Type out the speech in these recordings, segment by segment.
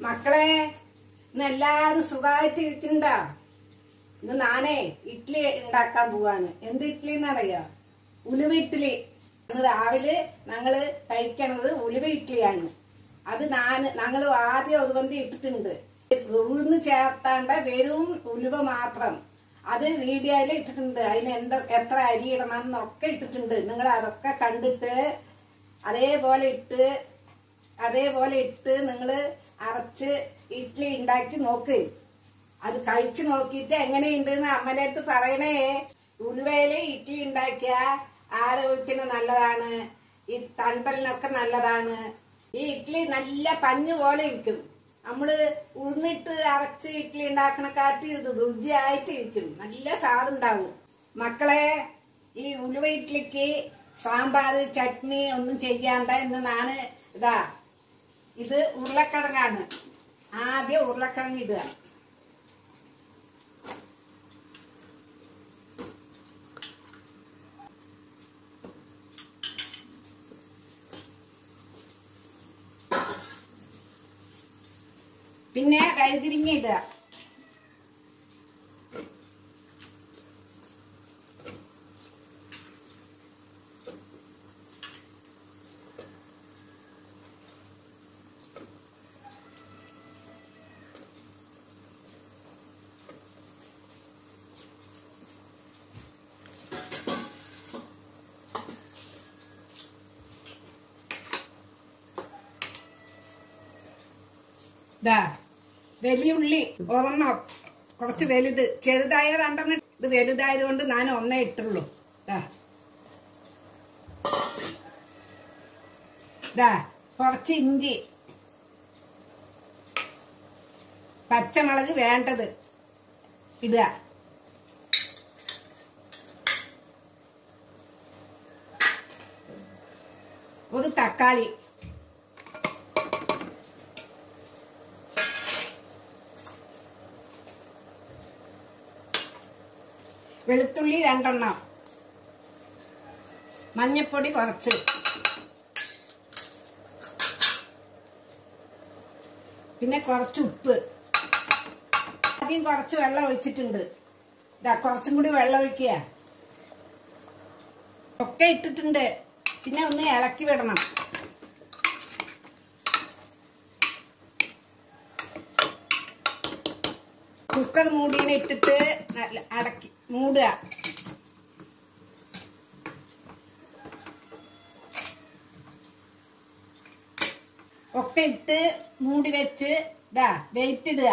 മക്കളെ ഇന്ന് എല്ലാരും സുഖമായിട്ട് ഇരിക്കണ്ട. ഇന്ന് നാനേ ഇഡ്ഡലി ഉണ്ടാക്കാൻ പോവാണ്. എന്ത് ഇഡ്ഡലി എന്നറിയോ? ഉലുവ ഇഡ്ഡലി. ഇന്ന് രാവിലെ ഞങ്ങള് കഴിക്കണത് ഉലുവ ഇഡ്ഡലിയാണ്. അത് ഞങ്ങള് ആദ്യം ഒതുവന്തി ഇട്ടിട്ടുണ്ട്. ഉഴുന്ന് ചേർത്താണ്ട വെറും ഉലുവ മാത്രം. അത് വീഡിയോയിൽ ഇട്ടിട്ടുണ്ട്. അതിന് എത്ര അരി ഇടണം എന്നൊക്കെ ഇട്ടിട്ടുണ്ട്. നിങ്ങൾ അതൊക്കെ കണ്ടിട്ട് അതേപോലെ ഇട്ട് നിങ്ങള് അരച്ച് ഇഡ്ഡലി ഉണ്ടാക്കി നോക്ക്. അത് കഴിച്ചു നോക്കിയിട്ട് എങ്ങനെയുണ്ടെന്ന് അമ്മയുടെ അടുത്ത് പറയണേ. ഉലുവയില് ഇഡ്ഡലി ഉണ്ടാക്കിയ ആരോഗ്യത്തിന് നല്ലതാണ്, ഈ തണ്ടലിനൊക്കെ നല്ലതാണ്. ഈ ഇഡ്ഡലി നല്ല പഞ്ഞു പോലെ ഇരിക്കും. നമ്മള് ഉഴുന്നിട്ട് അരച്ച് ഇഡ്ഡലി ഉണ്ടാക്കണക്കാട്ടി ഇത് രുചിയായിട്ടിരിക്കും. നല്ല സ്വാദുണ്ടാവും. മക്കളെ, ഈ ഉലുവ ഇഡ്ഡലിക്ക് സാമ്പാർ ചട്നി ഒന്നും ചെയ്യാണ്ട ഇന്ന് ഞാന് ഇത് ഉരുളക്കിഴങ്ങാണ്. ആദ്യം ഉരുളക്കിഴങ്ങ് ഇടുക. പിന്നെ വഴുതിരിങ്ങ ഇടുക. വലിയുള്ളി ഒരെണ്ണം, കുറച്ച് വലുത്. ചെറുതായ രണ്ടെണ്ണം. ഇത് വലുതായത് കൊണ്ട് ഞാൻ ഒന്നേ ഇട്ടുള്ളൂ. കുറച്ച് ഇഞ്ചി, പച്ചമുളക് വേണ്ടത് ഇടുക. ഒരു തക്കാളി, വെളുത്തുള്ളി രണ്ടെണ്ണം, മഞ്ഞപ്പൊടി കുറച്ച്, പിന്നെ കുറച്ച് ഉപ്പ്. ആദ്യം കുറച്ച് വെള്ളം ഒഴിച്ചിട്ടുണ്ട്. കുറച്ചും കൂടി വെള്ളം ഒഴിക്കുക. ഒക്കെ ഇട്ടിട്ടുണ്ട്. പിന്നെ ഒന്ന് ഇളക്കി വിടണം. കുക്കർ മൂടിനെ ഇട്ടിട്ട് അടക്കി മൂടുക. ഒക്കെ ഇട്ട് മൂടി വെച്ച് വെയിറ്റ് ഇടുക.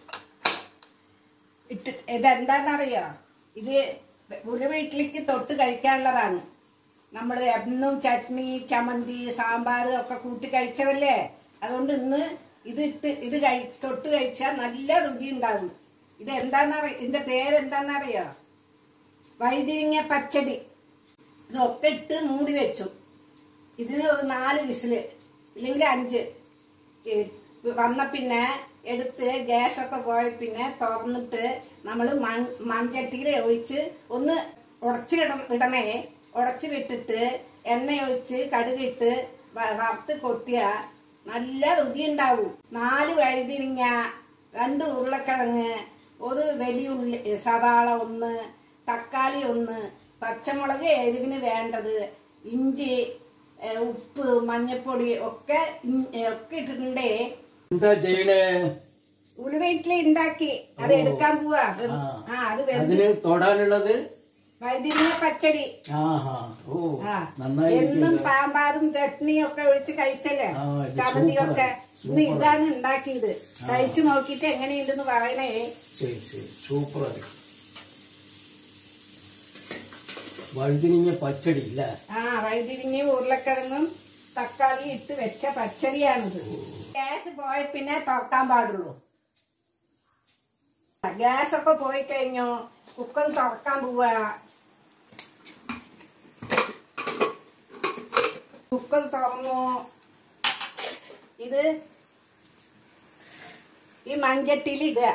ഇതെന്താന്നറിയോ? ഇത് ഉലുവ ഇഡ്ഡലിക്ക് തൊട്ട് കഴിക്കാനുള്ളതാണ്. നമ്മൾ എന്നും ചട്നി, ചമ്മന്തി, സാമ്പാർ ഒക്കെ കൂട്ടി കഴിച്ചതല്ലേ. അതുകൊണ്ട് ഇന്ന് ഇത് തൊട്ട് കഴിച്ചാൽ നല്ല രുചി ഉണ്ടാവും. ഇതിന്റെ പേരെന്താന്നറിയോ? വഴുതിരിങ്ങ പച്ചടി. ഇതൊക്കെ ഇട്ട് മൂടി വെച്ചു. ഇതിന് ഒരു 4 വിസില് ഇല്ലെങ്കിൽ 5 വന്ന പിന്നെ എടുത്ത് ഗ്യാസൊക്കെ പോയ പിന്നെ തുറന്നിട്ട് നമ്മൾ മൺചട്ടിയിൽ ഒഴിച്ച് ഒന്ന് ഇടണേ. ഉടച്ച് വിട്ടിട്ട് എണ്ണ ഒഴിച്ച് കടുകിട്ട് വറുത്ത് കൊട്ടിയ നല്ല രുചി ഉണ്ടാവും. 4 വഴുതിരിങ്ങ, 2 ഉരുളക്കിഴങ്ങ്, ഒരു വലിയുള്ളി, സവാള 1, തക്കാളി 1, പച്ചമുളക് എരിവിന് വേണ്ടത്, ഇഞ്ചി, ഉപ്പ്, മഞ്ഞപ്പൊടി ഒക്കെ ഇട്ടിട്ടുണ്ടേ. എന്താ ചെയ്യണേ? ഉലുവ ഇഡ്ഡലി ഉണ്ടാക്കി അത് എടുക്കാൻ പോവാ. അത് തൊടാനുള്ളത് വഴുതിരിങ്ങ പച്ചടി. എന്നും സാമ്പാറും ചട്നിയും ഒക്കെ ഒഴിച്ച് കഴിച്ചല്ലേ, ചമ്മന്തിയൊക്കെ. ഇന്ന് ഇതാണ് ഉണ്ടാക്കിയത്. കഴിച്ചു നോക്കിട്ട് എങ്ങനെയുണ്ടെന്ന് പറയണേ. സൂപ്പർ. വഴുതിരിങ്ങ പച്ചടി ഇല്ല? വഴുതിരിങ്ങയും ഉരുളക്കിഴങ്ങും തക്കാളി ഇട്ട് വെച്ച പച്ചടിയാണിത്. ഗ്യാസ് പോയ പിന്നെ തുറക്കാൻ പാടുള്ളൂ. ഗ്യാസൊക്കെ പോയി കഴിഞ്ഞോ കുക്കർ തുറക്കാൻ പോവാ. കുക്കർ തുറന്നു. ഇത് ഈ മൺചട്ടിയിൽ ഇടുക.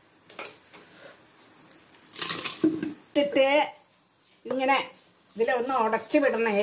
ഇട്ടിട്ട് ഇങ്ങനെ ഇതിലൊന്ന് ഉടച്ചു വിടണേ.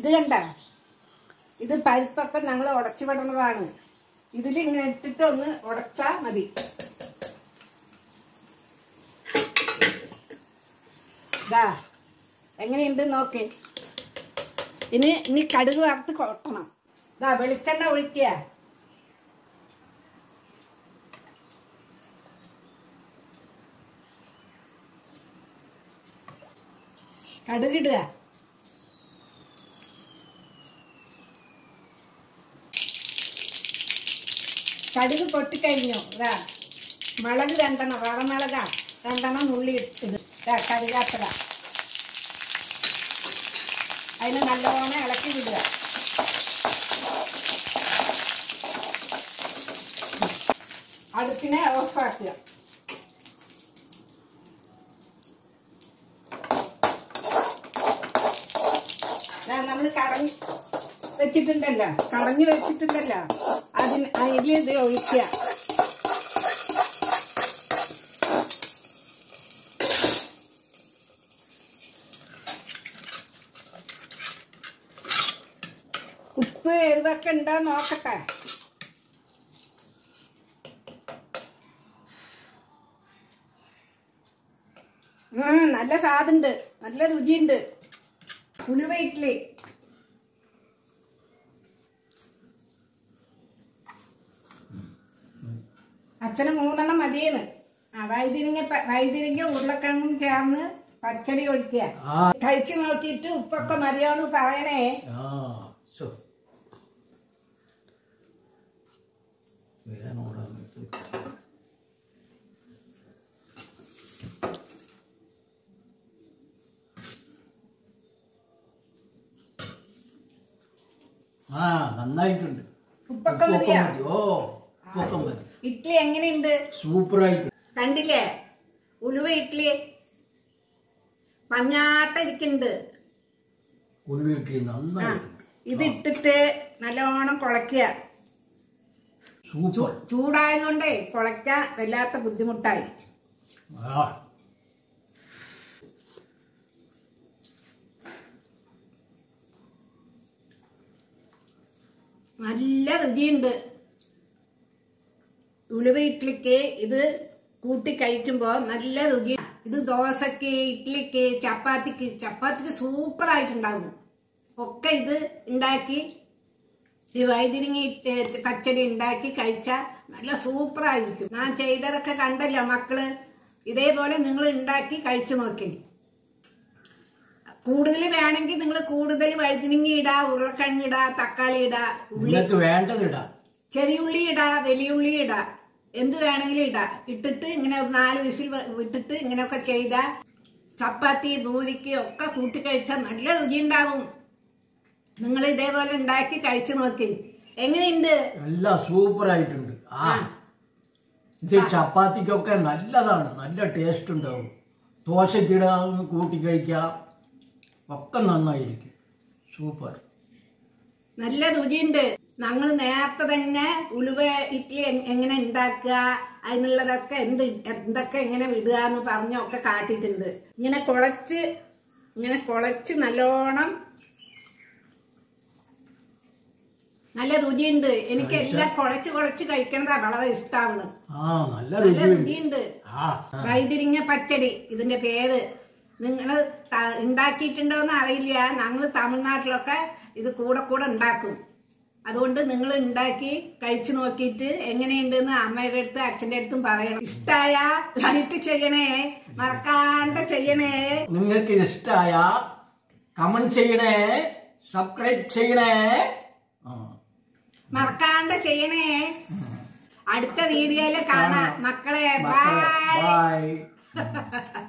ഇത് കണ്ട, ഇത് പരിപ്പൊക്കെ ഞങ്ങൾ ഉടച്ചു വിടുന്നതാണ്. ഇതിലിങ്ങനെ ഇട്ടിട്ട് ഒന്ന് ഉടച്ചാ മതി. ഇതാ എങ്ങനെയുണ്ട് നോക്കേ. ഇനി കടുക് വറുത്ത് കൊട്ടണം. ഇതാ വെളിച്ചെണ്ണ ഒഴിക്കുക. കടുകിടുക. കടുക് പൊട്ടിക്കഴിഞ്ഞു. ഇതാ മുളക് 2 വറമുളക 2 നുള്ളി ഇടുക. കറിവേപ്പില അതിന് നല്ലോണം ഇളക്കി വിടുക. അടുപ്പിനെ ഓഫാക്കുക. നമ്മൾ കടഞ്ഞ് വെച്ചിട്ടുണ്ടല്ലോ അതിൽ ഇത് ഒഴിക്കുക. ഉപ്പ് എരിവൊക്കെ ഉണ്ടോ നോക്കട്ടെ. നല്ല സ്വാദുണ്ട്, നല്ല രുചിയുണ്ട്. ഉലുവ ഇഡ്ഡലി. അച്ഛന് 3 മതിയെന്ന്. വൈതിരിങ്ങ ഉരുളക്കിഴങ്ങും ചേർന്ന് പച്ചടി ഒഴിക്കുക. കഴിച്ചു നോക്കിയിട്ട് ഉപ്പൊക്കെ മതിയോന്ന് പറയണേ. നന്നായിട്ടുണ്ട്. ഉപ്പൊക്കെ മതിയോ? മതി. ഇഡ്ഡലി എങ്ങനെയുണ്ട്? സൂപ്പറായിട്ട്. കണ്ടില്ലേ ഉലുവ ഇഡ്ഡലി പഞ്ഞാട്ട ഇരിക്കുന്നുണ്ട്. ഉലുവ ഇഡ്ഡലി നന്നായിട്ടുണ്ട്. ഇത് ഇട്ടിട്ട് നല്ലോണം കുളയ്ക്കുക. ചൂടായതുകൊണ്ടേ കുളയ്ക്കാൻ വല്ലാത്ത ബുദ്ധിമുട്ടായി. നല്ല രുചിയുണ്ട്. ഉലുവ ഇഡ്ഡലിക്ക് ഇത് കൂട്ടി കഴിക്കുമ്പോ നല്ല രുചി. ഇത് ദോശക്ക്, ഇഡ്ഡലിക്ക്, ചപ്പാത്തിക്ക് സൂപ്പറായിട്ടുണ്ടാകും. ഒക്കെ ഇത് ഉണ്ടാക്കി ഈ വൈതിരിങ്ങി പച്ചടി ഉണ്ടാക്കി കഴിച്ചാൽ നല്ല സൂപ്പറായിരിക്കും. ഞാൻ ചെയ്തതൊക്കെ കണ്ടല്ലോ മക്കള്. ഇതേപോലെ നിങ്ങൾ ഉണ്ടാക്കി കഴിച്ചു നോക്കി. കൂടുതൽ വേണമെങ്കിൽ നിങ്ങൾ കൂടുതൽ വഴുതിനിങ്ങി ഇടാ, ഉരുളക്കിഴങ്ങ് ഇടാ, തക്കാളി ഇടാ, ചെറിയുള്ളി ഇടാ, വലിയുള്ളി ഇടാ, എന്ത് വേണമെങ്കിലും ഇടാ. ഇട്ടിട്ട് ഇങ്ങനെ 4 വിസിൽ വിട്ടിട്ട് ഇങ്ങനെയൊക്കെ ചെയ്താ ചപ്പാത്തി, പൂരിക്ക് ഒക്കെ കൂട്ടി കഴിച്ചാൽ നല്ല രുചി ഉണ്ടാവും. നിങ്ങൾ ഇതേപോലെ ഉണ്ടാക്കി കഴിച്ചു നോക്കി. എങ്ങനെയുണ്ട്? നല്ല സൂപ്പറായിട്ടുണ്ട്. ഇത് ചപ്പാത്തിക്കൊക്കെ നല്ലതാണ്, നല്ല ടേസ്റ്റ് ഉണ്ടാവും. ദോശക്കിട കൂട്ടി കഴിക്കാം, ഒക്കെ നന്നായിരിക്കും. സൂപ്പർ, നല്ല രുചിയുണ്ട്. ഞങ്ങൾ നേരത്തെ തന്നെ ഉലുവ ഇഡ്ഡലി എങ്ങനെ ഉണ്ടാക്കുക, അതിനുള്ളതൊക്കെ എന്തൊക്കെ എങ്ങനെ വിടുക എന്ന് പറഞ്ഞൊക്കെ കാട്ടിയിട്ടുണ്ട്. ഇങ്ങനെ കുളച്ച് നല്ലോണം നല്ല രുചിയുണ്ട്. എനിക്ക് എല്ലാം കുളച്ച് കഴിക്കണതാ വളരെ ഇഷ്ടമാണ്. നല്ല രുചിയുണ്ട്. വൈതിരിങ്ങ പച്ചടി ഇതിന്റെ പേര്. നിങ്ങൾ ഉണ്ടാക്കിയിട്ടുണ്ടോന്ന് അറിയില്ല. ഞങ്ങൾ തമിഴ്നാട്ടിലൊക്കെ ഇത് കൂടെ ഉണ്ടാക്കും. അതുകൊണ്ട് നിങ്ങൾ ഉണ്ടാക്കി കഴിച്ചു നോക്കിയിട്ട് എങ്ങനെയുണ്ടെന്ന് അമ്മയുടെ അടുത്ത് അച്ഛൻ്റെ അടുത്തും പറയണം. ഇഷ്ടായ ലൈക്ക് ചെയ്യണേ, മറക്കാണ്ട് ചെയ്യണേ. നിങ്ങൾക്ക് ഇഷ്ടായ കമന്റ് ചെയ്യണേ, സബ്സ്ക്രൈബ് ചെയ്യണേ, മറക്കാണ്ട് ചെയ്യണേ. അടുത്ത വീഡിയോയില് കാണാം മക്കളെ. ബൈ.